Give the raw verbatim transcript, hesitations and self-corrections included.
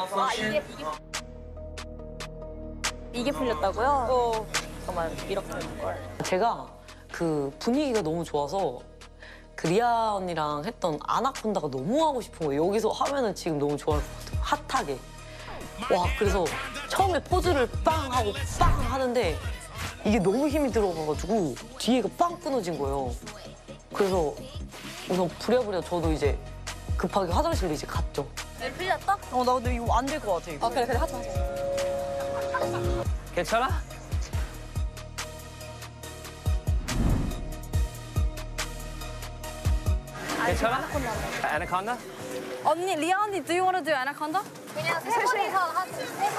아, 이게, 이게, 이게 풀렸다고요? 어. 잠깐만, 이렇게 되는 걸. 제가 그 분위기가 너무 좋아서 그 리아 언니랑 했던 아나콘다가 너무 하고 싶은 거예요. 여기서 하면은 지금 너무 좋아할 것 같아요. 핫하게. 와, 그래서 처음에 포즈를 빵 하고 빵 하는데 이게 너무 힘이 들어가가지고 뒤에가 빵 끊어진 거예요. 그래서 우선 부랴부랴 저도 이제 급하게 화장실로 이제 갔죠. 네, 풀렸다? 어, 나 근데 이거 안 될 것 같아, 이거. 아, 그래, 그래, 하자, 하자. 괜찮아? 괜찮아? 아나콘다? 언니, 리아 언니, do you wanna do anaconda? 그냥 세 번이서 하지. 세